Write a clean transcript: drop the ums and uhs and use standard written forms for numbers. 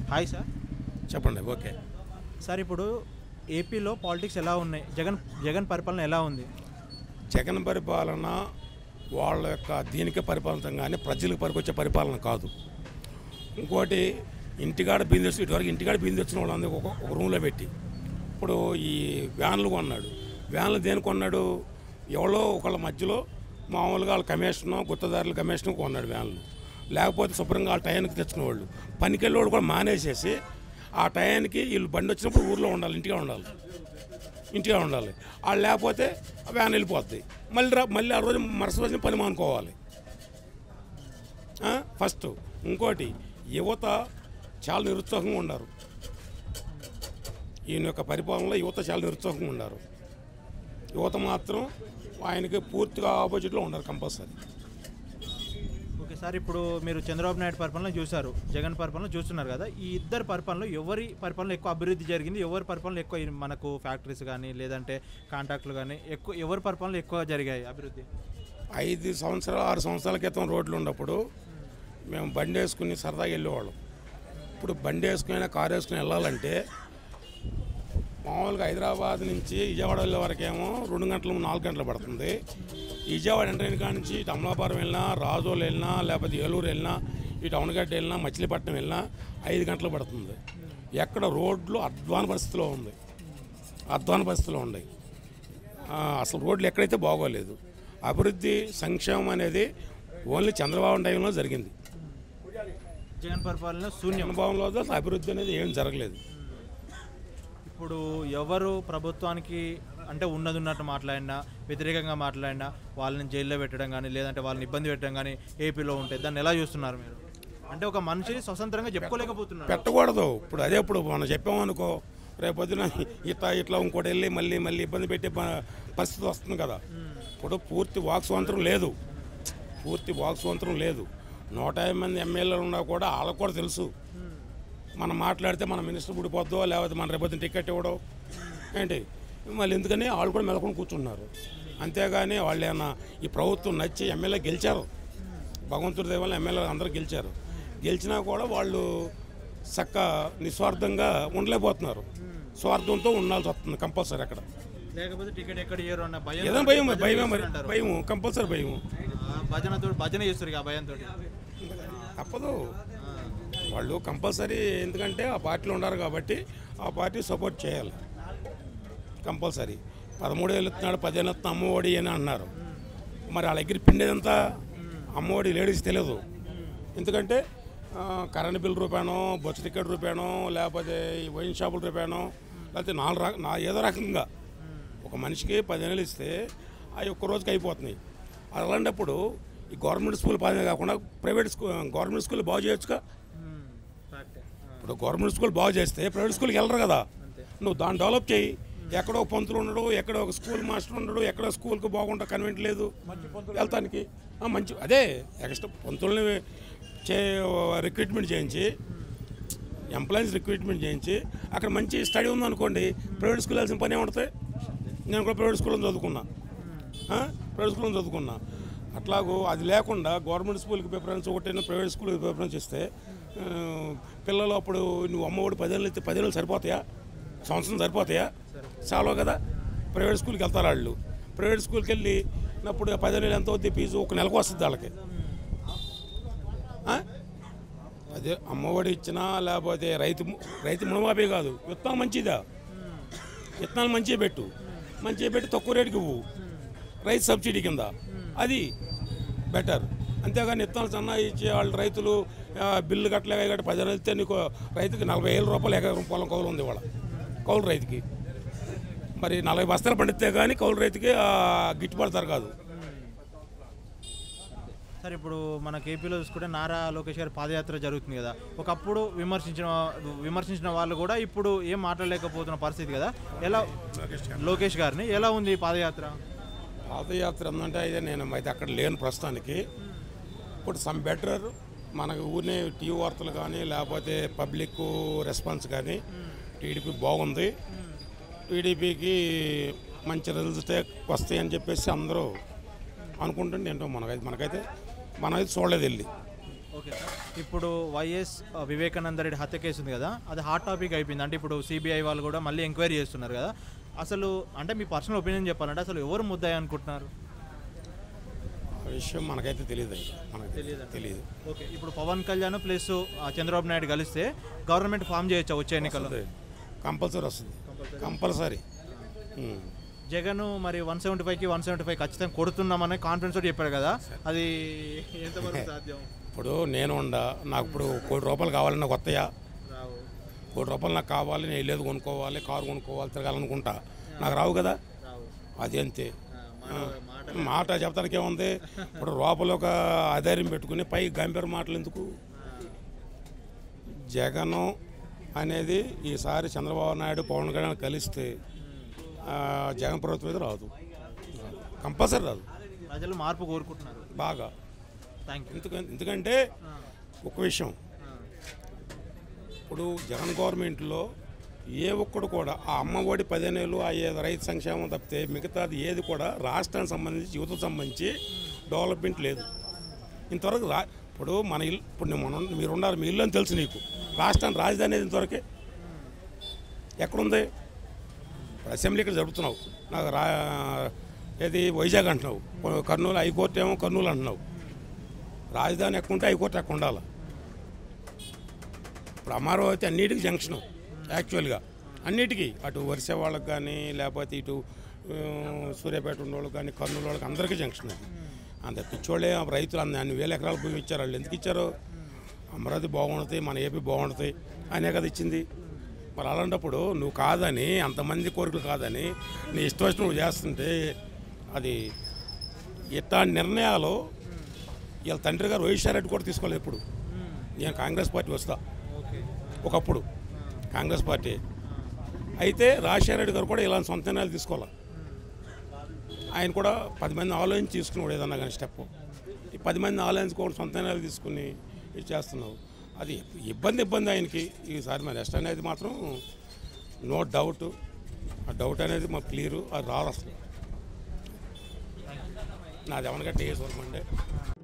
Hi sir. చెప్పండి. Okay sir, ఇప్పుడు ఏపీలో పాలిటిక్స్ ఎలా ఉన్నాయి? జగన్ పరిపాలన ఎలా ఉంది? జగన్ పరిపాలన వాళ్ళ యొక్క దీనికే పరిపాలన కానీ ప్రజలకు పనికొచ్చే పరిపాలన కాదు. ఇంకోటి ఇంటికాడ బిందెచ్చు, ఇటువరకు ఇంటికాడ బిందెచ్చిన వాళ్ళందరూ ఒక రూమ్లో పెట్టి ఇప్పుడు ఈ వ్యాన్లు కొన్నాడు. వ్యాన్లు దేనికి కొన్నాడు? ఎవరో ఒకళ్ళ మధ్యలో మామూలుగా వాళ్ళ కమిషను గుత్తదారుల కమిషను కొన్నాడు వ్యాన్లు. లేకపోతే శుభ్రంగా వాళ్ళ టయానికి తెచ్చుకునేవాళ్ళు. పనికెళ్ళేవాళ్ళు కూడా మానేసేసి ఆ టయానికి వీళ్ళు బండి వచ్చినప్పుడు ఊర్లో ఉండాలి, ఇంటిగా ఉండాలి. వాళ్ళు లేకపోతే వ్యాన్ వెళ్ళిపోద్ది. మళ్ళీ ఆ రోజు మరుసటి రోజున పని మానుకోవాలి ఫస్ట్. ఇంకోటి యువత చాలా నిరుత్సాహంగా ఉన్నారు. ఈయన యొక్క పరిపాలనలో యువత చాలా నిరుత్సాహంగా ఉన్నారు. యువత మాత్రం ఆయనకి పూర్తిగా ఆపోజిట్లో ఉన్నారు కంపల్సరీ. ఓకే సార్, ఇప్పుడు మీరు చంద్రబాబు నాయుడు పరిపాలన చూశారు, జగన్ పరిపాలన చూస్తున్నారు కదా. ఈ ఇద్దరు పరిపాలనలో ఎవరి పరిపాలన ఎక్కువ అభివృద్ధి జరిగింది? ఎవరి పరిపాలన ఎక్కువ మనకు ఫ్యాక్టరీస్ కానీ లేదంటే కాంట్రాక్టులు కానీ ఎవరి పరిపాలన ఎక్కువ జరిగాయి అభివృద్ధి? 5 సంవత్సరాలు 6 సంవత్సరాల క్రితం రోడ్లు ఉన్నప్పుడు మేము బండి వేసుకుని సరదాగా వెళ్ళేవాళ్ళం. ఇప్పుడు బండి వేసుకుని కారు వేసుకుని వెళ్ళాలంటే మామూలుగా హైదరాబాద్ నుంచి విజయవాడ వెళ్ళే వరకేమో 2 గంటలు 4 గంటలు పడుతుంది. విజయవాడ ఎంట్రైన్ కాడ నుంచి ఇటు అమలాపురం వెళ్ళినా, రాజోలు వెళ్ళినా, లేకపోతే ఏలూరు వెళ్ళినా, ఇటు అవనగడ్డ వెళ్ళినా, మచిలీపట్నం వెళ్ళినా 5 గంటలు పడుతుంది. ఎక్కడ రోడ్లు అధ్వాన పరిస్థితిలో ఉన్నాయి. అసలు రోడ్లు ఎక్కడైతే బాగోలేదు. అభివృద్ధి సంక్షేమం అనేది ఓన్లీ చంద్రబాబు టైంలో జరిగింది. జగన్ పరిపాలన శూన్యం. అనుభవంలో అభివృద్ధి అనేది ఏం జరగలేదు. ఇప్పుడు ఎవరు ప్రభుత్వానికి అంటే ఉన్నట్టు మాట్లాడినా, వ్యతిరేకంగా మాట్లాడినా వాళ్ళని జైల్లో పెట్టడం కానీ లేదంటే వాళ్ళని ఇబ్బంది పెట్టడం కానీ ఏపీలో ఉంటే దాన్ని ఎలా చూస్తున్నారు మీరు? అంటే ఒక మనిషిని స్వతంత్రంగా చెప్పుకోలేకపోతున్నారు. పెట్టకూడదు. ఇప్పుడు మనం చెప్పామనుకో, రేపొద్దున ఇట్లా ఇంకోటి వెళ్ళి మళ్ళీ ఇబ్బంది పెట్టే పరిస్థితి వస్తుంది కదా. ఇప్పుడు పూర్తి వాక్ స్వాతంత్రం లేదు. 150 మంది ఎమ్మెల్యేలు ఉన్నా కూడా వాళ్ళకు కూడా తెలుసు మనం మాట్లాడితే మన మినిస్టర్ ఊడిపోద్దో, లేకపోతే మన రేపొద్దున టికెట్ ఇవ్వడం ఏంటి, మళ్ళీ ఎందుకని వాళ్ళు కూడా మెలకొని కూర్చున్నారు. అంతేగాని వాళ్ళు ఏమన్నా ఈ ప్రభుత్వం నచ్చి ఎమ్మెల్యే గెలిచారు, భగవంతుడి దయ వల్ల ఎమ్మెల్యే అందరూ గెలిచినా కూడా వాళ్ళు నిస్వార్థంగా ఉండలేకపోతున్నారు. స్వార్థంతో ఉండాల్సి వస్తుంది కంపల్సరీ. అక్కడ లేకపోతే టికెట్ ఎక్కడ ఇయ్యరు అన్న భయం కంపల్సరీ భజన చేస్తారు ఆ భయంతో. తప్పదు, వాళ్ళు కంపల్సరీ. ఎందుకంటే ఆ పార్టీలో ఉన్నారు కాబట్టి ఆ పార్టీ సపోర్ట్ చేయాలి కంపల్సరీ. 13 ఏళ్ళు ఇస్తున్నాడు, 10 ఏళ్ళు ఇస్తున్నా అమ్మఒడి అని అన్నారు. మరి వాళ్ళ దగ్గర పిండేదంతా అమ్మఒడి లేడీస్ తెలియదు. ఎందుకంటే కరెంట్ బిల్ రూపాయనో, బస్ టికెట్ రూపాయనో, లేకపోతే వైన్ షాపుల రూపాయనో, లేకపోతే ఏదో రకంగా ఒక మనిషికి 10 ఏళ్ళు ఇస్తే అవి ఒక్క రోజుకి అయిపోతున్నాయి. అలాంటప్పుడు ఈ గవర్నమెంట్ స్కూల్ బాగా కాకుండా గవర్నమెంట్ స్కూల్ బాగు చేయొచ్చుగా. ఇప్పుడు గవర్నమెంట్ స్కూల్ బాగు చేస్తే ప్రైవేట్ స్కూల్కి వెళ్ళరు కదా. నువ్వు దాన్ని డెవలప్ చేయి. ఎక్కడో పంతులు ఉండడు, ఎక్కడో ఒక స్కూల్ మాస్టర్ ఉండడు, ఎక్కడో స్కూల్కి బాగుంటా కన్వెంట్ లేదు వెళ్తానికి. మంచి అదే ఎక్స్ట్రా పంతుల్ని రిక్రూట్మెంట్ చేయించి, ఎంప్లాయీస్ రిక్రూట్మెంట్ చేయించి అక్కడ మంచి స్టడీ ఉందనుకోండి, ప్రైవేట్ స్కూల్ వెళ్ళాల్సిన పని ఏముంటుంది. నేను కూడా ప్రైవేట్ స్కూల్లో చదువుకున్నా. అట్లాగూ అది లేకుండా గవర్నమెంట్ స్కూల్కి ప్రిఫరెన్స్ ఒకటి, ప్రైవేట్ స్కూల్కి ప్రిఫరెన్స్ ఇస్తే పిల్లలు అప్పుడు నువ్వు అమ్మఒడి 10 ఏళ్ళు అయితే 10 ఏళ్ళు సరిపోతాయా? సంవత్సరం సరిపోతాయా? చాలు కదా. ప్రైవేట్ స్కూల్కి వెళ్తారు వాళ్ళు. ప్రైవేట్ స్కూల్కి వెళ్ళినప్పుడు 10 ఏళ్ళు ఎంత అవుతుంది ఫీజు? ఒక నెలకు వస్తుంది వాళ్ళకి. అదే అమ్మఒడి ఇచ్చినా, లేకపోతే రైతు రుణమాఫీ కాదు, విత్తనాలు మంచిగా పెట్టు, తక్కువ రేటుకి ఇవ్వు, రైతు సబ్సిడీ కింద, అది బెటర్. అంతేగాని విత్తనాలు సన్నా ఇచ్చే వాళ్ళు రైతులు బిల్లు కట్టలేక 10 ఏళ్ళు ఇస్తే నీకు రైతుకి 40,000 రూపాయలు ఎకరం పొలం కౌలు ఉంది ఇవాళ. కౌలు రైతుకి మరి 40 బస్తాలు పండితే కానీ కౌలు రైతుకి గిట్టుబడతారు కాదు. సార్, ఇప్పుడు మనకి ఏపీలో చూసుకుంటే నారా లోకేష్ గారి పాదయాత్ర జరుగుతుంది కదా. ఒకప్పుడు విమర్శించిన వాళ్ళు కూడా ఇప్పుడు ఏం మాట్లాడలేకపోతున్న పరిస్థితి కదా. ఎలా లోకేష్ గారిని ఎలా ఉంది పాదయాత్ర ఏంటంటే అయితే నేను అయితే అక్కడ లేను ప్రస్తుతానికి. ఇప్పుడు సమ్ బెటర్ మనకు ఊరినే టీవీ వార్తలు కానీ లేకపోతే పబ్లిక్ రెస్పాన్స్ కానీ టీడీపీ బాగుంది. టీడీపీకి మంచి రిజల్ట్స్ వస్తాయని చెప్పేసి అందరూ అనుకుంటుంటే ఏంటో మనమైతే చూడలేదు వెళ్ళి. Okay sir. ఇప్పుడు వైఎస్ వివేకానంద రెడ్డి హత్య కేసు ఉంది కదా, అది హాట్ టాపిక్ అయిపోయింది. అంటే ఇప్పుడు సిబిఐ వాళ్ళు కూడా మళ్ళీ ఎంక్వైరీ చేస్తున్నారు కదా. అసలు అంటే మీ పర్సనల్ ఒపీనియన్ చెప్పాలంటే అసలు ఎవరు ముద్దాయి అనుకుంటున్నారు? ఆ విషయం మనకైతే తెలియదు, మనకు తెలియదు. ఓకే, ఇప్పుడు పవన్ కళ్యాణ్ ప్లస్ చంద్రబాబు నాయుడు కలిస్తే గవర్నమెంట్ ఫామ్ చేయొచ్చా వచ్చే ఎన్నికల్లో? కంపల్సరీ వస్తుంది, కంపల్సరీ. జగన్ మరి 175కి 175 ఖచ్చితంగా కొడుతున్నామని కాన్ఫిడెన్స్ తోటి చెప్పాడు కదా, అది ఎంతవరకు సాధ్యం? ఇప్పుడు నేను నాకు ఇప్పుడు ₹1,00,00,000 కావాలని నాకు వస్తాయా? ₹1,00,00,000 నాకు కావాలి, నేను వెళ్ళేది కొనుక్కోవాలి, కారు కొనుక్కోవాలి, తిరగాలనుకుంటా, నాకు రావు కదా. అది అంతే. మాట చెప్తానికి ఏముంది? ఇప్పుడు లోపల ఒక ఆధార్యం పెట్టుకుని పై గంభీర మాటలు ఎందుకు? జగన్ అనేది ఈసారి చంద్రబాబు నాయుడు పవన్ కళ్యాణ్ కలిస్తే జగన్ ప్రభుత్వం మీద రాదు, కంపల్సరీ రాదు. ప్రజలు మార్పు కోరుకుంటున్నారు బాగా. Thank you. ఎందుకంటే ఒక విషయం, ఇప్పుడు జగన్ గవర్నమెంట్లో ఏ ఒక్కడు కూడా ఆ అమ్మఒడి 15 ఏళ్ళు ఆ రైతు సంక్షేమం తప్పితే మిగతాది ఏది కూడా రాష్ట్రానికి సంబంధించి యువతకు సంబంధించి డెవలప్మెంట్ లేదు ఇంతవరకు. ఇప్పుడు మన ఇల్లు, ఇప్పుడు మీరున్నారు, మీ ఇల్లు అని తెలుసు నీకు, రాష్ట్రానికి రాజధాని అనేది ఇంతవరకే ఎక్కడుంది? అసెంబ్లీ ఇక్కడ జరుపుతున్నావు, నాకు ఏది వైజాగ్ అంటున్నావు, కర్నూలు హైకోర్టు ఏమో కర్నూలు అంటున్నావు. రాజధాని ఎక్కడ ఉంటే హైకోర్టు ఎక్కడ ఉండాలి? ఇప్పుడు అమరావతి అన్నిటికీ జంక్షను, యాక్చువల్గా అన్నిటికీ, అటు వరిసే వాళ్ళకి కానీ లేకపోతే ఇటు సూర్యాపేట ఉన్న వాళ్ళకి కానీ కర్నూలు వాళ్ళకి అందరికీ జంక్షన్ అది. అంత పిచ్చోళ్ళే రైతులు అన్ని వేల ఎకరాల భూమి ఇచ్చారు. వాళ్ళు ఎందుకు ఇచ్చారు? అమరావతి బాగుంటుంది, మన ఏపీ బాగుంటుంది అనే కదా ఇచ్చింది. మరి అలాంటప్పుడు నువ్వు కాదని, అంతమంది కోరికలు కాదని నీ ఇష్టం వచ్చిన నువ్వు చేస్తుంటే అది ఇట్లాంటి నిర్ణయాలు వీళ్ళ తండ్రి గారు వైఎస్ఆర్ రెడ్డి కూడా తీసుకోలేదు. ఎప్పుడు నేను కాంగ్రెస్ పార్టీ వస్తా, ఒకప్పుడు కాంగ్రెస్ పార్టీ అయితే రాజశేఖర రెడ్డి గారు కూడా ఇలాంటి సొంత నిర్ణయాలు తీసుకోవాలి. ఆయన కూడా 10 మంది ఆలోచించి తీసుకున్నాడు ఏదన్నా కానీ స్టెప్. ఈ 10 మంది ఆలోచించుకోవడం సొంత నిర్ణయాలు తీసుకుని ఇది చేస్తున్నావు, అది ఇబ్బంది ఆయనకి. ఈసారి మరి నెక్స్ట్ అనేది మాత్రం నో డౌట్, ఆ డౌట్ అనేది మాకు క్లియరు, అది రాదు అసలు. నాది ఎవరికంటే ఏ సూరం అంటే